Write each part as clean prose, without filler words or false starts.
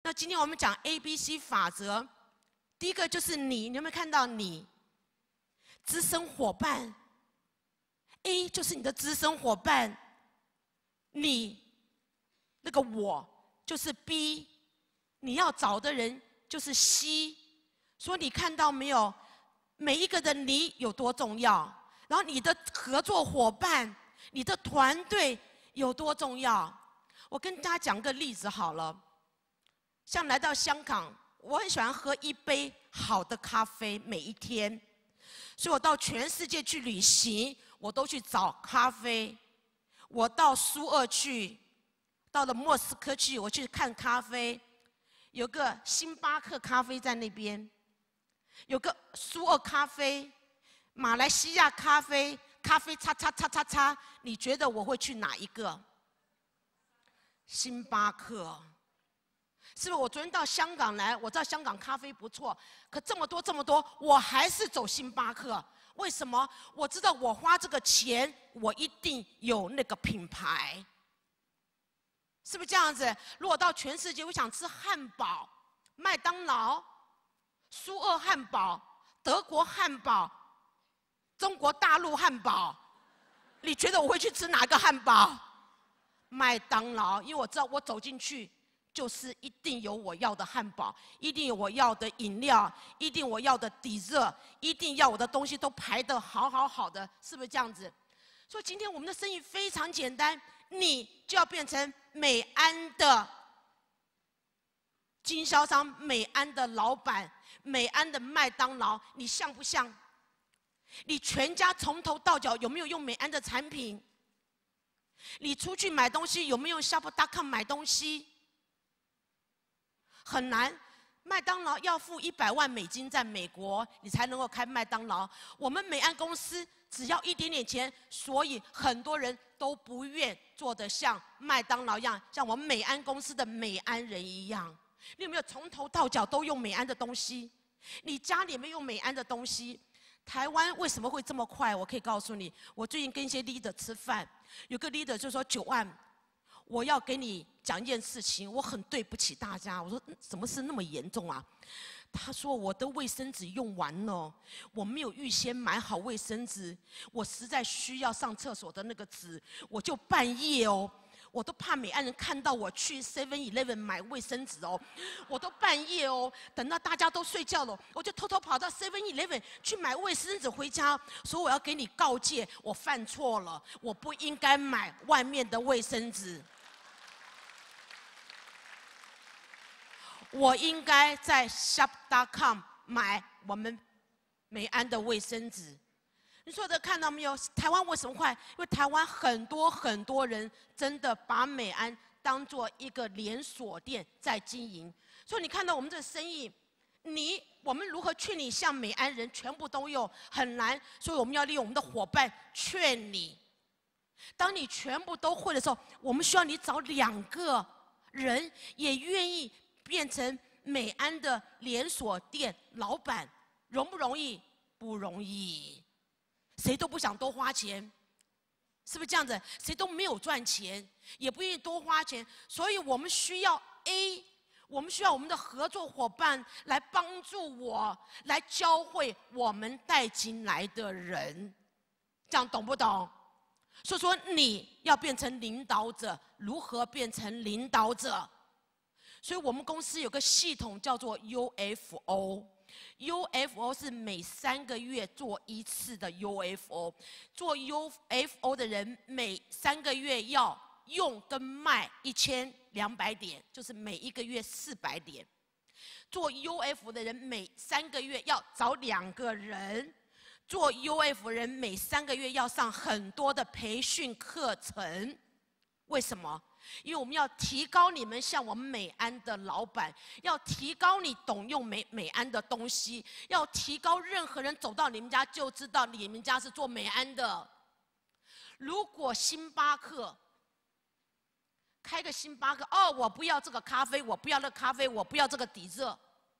那今天我们讲 ABC 法则，第一个就是你有没有看到你资深伙伴 ？A 就是你的资深伙伴，你那个我就是 B， 你要找的人就是 C。所以你看到没有？每一个的你有多重要，然后你的合作伙伴、你的团队有多重要。我跟大家讲个例子好了。像来到香港，我很喜欢喝一杯好的咖啡，每一天。所以我到全世界去旅行，我都去找咖啡。我到苏俄去，到了莫斯科去，我去看咖啡。有个星巴克咖啡在那边，有个苏俄咖啡，马来西亚咖啡，咖啡叉叉叉叉叉。你觉得我会去哪一个？星巴克。是不是我昨天到香港来？我知道香港咖啡不错，可这么多，我还是走星巴克。为什么？我知道我花这个钱，我一定有那个品牌，是不是这样子？如果到全世界，我想吃汉堡，麦当劳、苏俄汉堡、德国汉堡、中国大陆汉堡，你觉得我会去吃哪个汉堡？麦当劳，因为我知道我走进去。就是一定有我要的汉堡，一定有我要的饮料，一定我要的dessert，一定要我的东西都排得好的，是不是这样子？所以今天我们的生意非常简单，你就要变成美安的经销商、美安的老板、美安的麦当劳，你像不像？你全家从头到脚有没有用美安的产品？你出去买东西有没有用 shop.com 买东西？很难，麦当劳要付100万美金在美国，你才能够开麦当劳。我们美安公司只要一点点钱，所以很多人都不愿做得像麦当劳一样，像我们美安公司的美安人一样。你有没有从头到脚都用美安的东西？你家里有没有用美安的东西？台湾为什么会这么快？我可以告诉你，我最近跟一些 leader 吃饭，有个 leader 就说9万。我要给你讲一件事情，我很对不起大家。我说什么事那么严重啊？他说我的卫生纸用完了，我没有预先买好卫生纸，我实在需要上厕所的那个纸，我就半夜哦，我都怕美安人看到我去 7-Eleven 买卫生纸哦，我都半夜哦，等到大家都睡觉了，我就偷偷跑到 7-Eleven 去买卫生纸回家，说我要给你告诫，我犯错了，我不应该买外面的卫生纸。我应该在 shop.com 买我们美安的卫生纸。你说的看到没有？台湾为什么快？因为台湾很多人真的把美安当作一个连锁店在经营。所以你看到我们这个生意，我们如何劝你像美安人全部都用很难，所以我们要利用我们的伙伴劝你。当你全部都会的时候，我们需要你找2个人也愿意变成美安的连锁店老板，容不容易？不容易，谁都不想多花钱，是不是这样子？谁都没有赚钱，也不愿意多花钱，所以我们需要 A， 我们需要我们的合作伙伴来帮助我，来教会我们带进来的人，这样懂不懂？所以说你要变成领导者，如何变成领导者？所以我们公司有个系统叫做 UFO。UFO 是每3个月做1次的 UFO。做 UFO 的人每3个月要用跟卖1200点，就是每1个月400点。做 UFO 的人每3个月要找2个人。做 UFO 人每3个月要上很多的培训课程。为什么？因为我们要提高你们像我们美安的老板，要提高你懂用美安的东西，要提高任何人走到你们家就知道你们家是做美安的。如果星巴克开个星巴克，哦，我不要这个咖啡，我不要那个咖啡，我不要这个底热，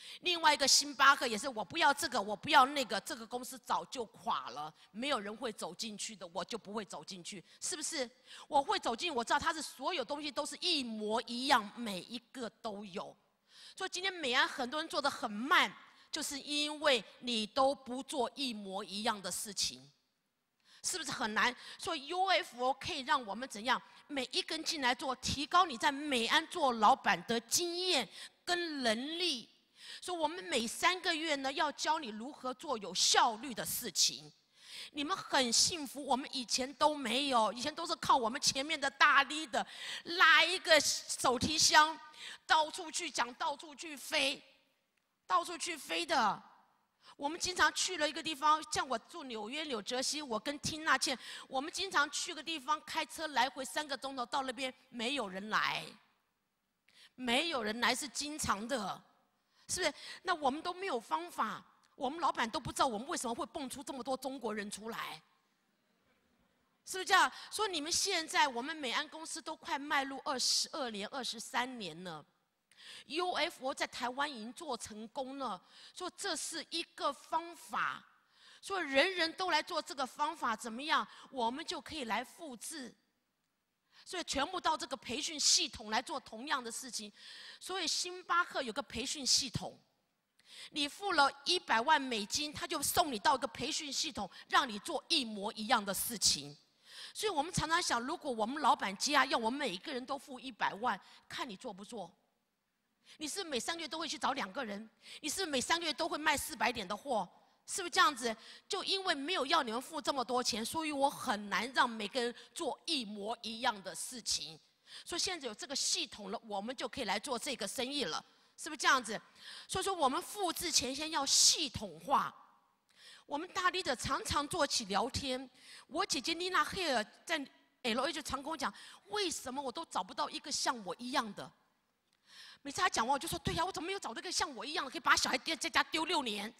另外一个星巴克也是，我不要这个，我不要那个，这个公司早就垮了，没有人会走进去的，我就不会走进去，是不是？我会走进，我知道它是所有东西都是一模一样，每一个都有。所以今天美安很多人做得很慢，就是因为你都不做一模一样的事情。是不是很难？所以 UFO 可以让我们怎样？每一个人进来做，提高你在美安做老板的经验跟能力。所以我们每3个月呢，要教你如何做有效率的事情。你们很幸福，我们以前都没有，以前都是靠我们前面的大leader拉一个手提箱，到处去讲，到处去飞，到处去飞的。我们经常去了一个地方，像我住纽约、纽泽西，我跟缇娜倩，我们经常去个地方，开车来回3个钟头，到那边没有人来，没有人来是经常的，是不是？那我们都没有方法，我们老板都不知道我们为什么会蹦出这么多中国人出来，是不是这样？所以你们现在我们美安公司都快迈入22年、23年了。UFO 在台湾已经做成功了，说这是一个方法，说人人都来做这个方法，怎么样？我们就可以来复制，所以全部到这个培训系统来做同样的事情。所以星巴克有个培训系统，你付了100万美金，他就送你到一个培训系统，让你做一模一样的事情。所以我们常常想，如果我们老板家要我们每一个人都付100万，看你做不做？你是不是每3个月都会去找2个人？你是不是每3个月都会卖400点的货？是不是这样子？就因为没有要你们付这么多钱，所以我很难让每个人做一模一样的事情。所以现在有这个系统了，我们就可以来做这个生意了，是不是这样子？所以说我们复制前先要系统化。我们大leader常常做起聊天，我姐姐丽娜黑尔在 LA 就常跟我讲，为什么我都找不到一个像我一样的？每次他讲完，我就说：“对呀，我怎么没有找到一个像我一样的，可以把小孩在家丢6年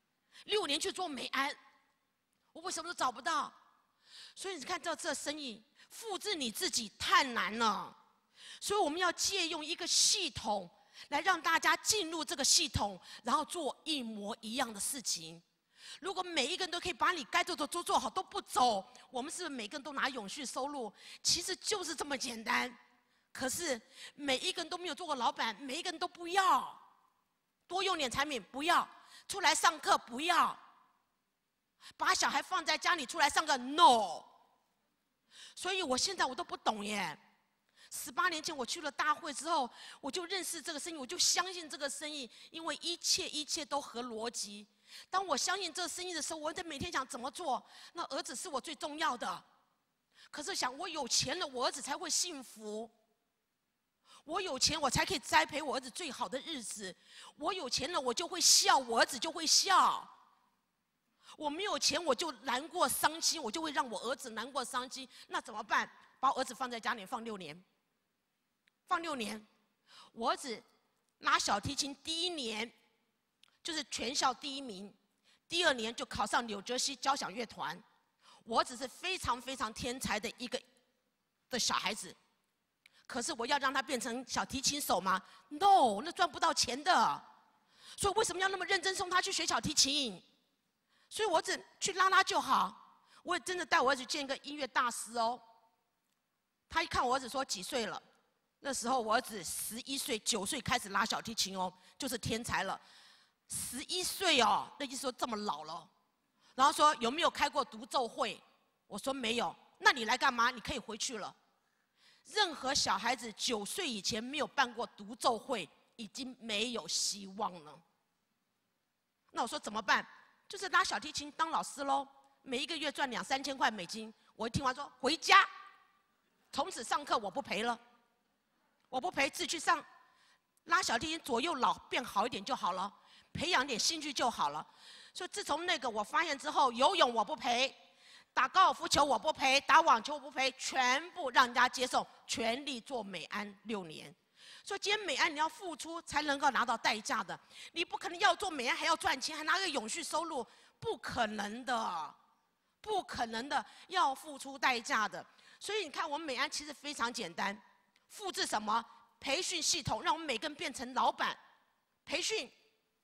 ，6年去做美安，我为什么都找不到？”所以你看到这生意，复制你自己太难了。所以我们要借用一个系统，来让大家进入这个系统，然后做一模一样的事情。如果每一个人都可以把你该做的都做好，都不走，我们是不是每个人都拿永续收入？其实就是这么简单。可是每一个人都没有做过老板，每一个人都不要，多用点产品不要，出来上课不要，把小孩放在家里出来上课 no。所以我现在我都不懂耶。18年前我去了大会之后，我就认识这个生意，我就相信这个生意，因为一切都合逻辑。当我相信这个生意的时候，我在每天想怎么做。那儿子是我最重要的，可是想我有钱了，我儿子才会幸福。我有钱，我才可以栽培我儿子最好的日子。我有钱了，我就会笑，我儿子就会笑。我没有钱，我就难过伤心，我就会让我儿子难过伤心。那怎么办？把我儿子放在家里放6年，放6年。我儿子拉小提琴第1年就是全校第1名，第2年就考上纽泽西交响乐团。我儿子是非常非常天才的一个小孩子。可是我要让他变成小提琴手吗 ？No， 那赚不到钱的。所以为什么要那么认真送他去学小提琴？所以我只去拉就好。我也真的带我儿子见一个音乐大师哦。他一看我儿子说几岁了？那时候我儿子11岁、9岁开始拉小提琴哦，就是天才了。11岁哦，那意思说这么老了。然后说有没有开过独奏会？我说没有。那你来干嘛？你可以回去了。任何小孩子9岁以前没有办过独奏会，已经没有希望了。那我说怎么办？就是拉小提琴当老师喽，每一个月赚2、3千块美金。我一听完说回家，从此上课我不陪了，我不陪，自己去上拉小提琴，左右脑变好一点就好了，培养点兴趣就好了。所以自从那个我发现之后，游泳我不陪。打高尔夫球我不陪，打网球我不陪，全部让人家接受，全力做美安6年。所以今天美安你要付出才能够拿到代价的，你不可能要做美安还要赚钱，还拿个永续收入，不可能的，不可能的，要付出代价的。所以你看，我们美安其实非常简单，复制什么？培训系统，让我们每个人变成老板，培训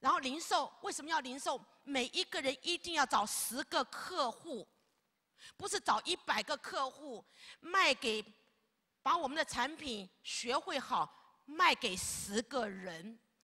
然后零售为什么要零售？每一个人一定要找10个客户，不是找100个客户，把我们的产品学会好，卖给10个人。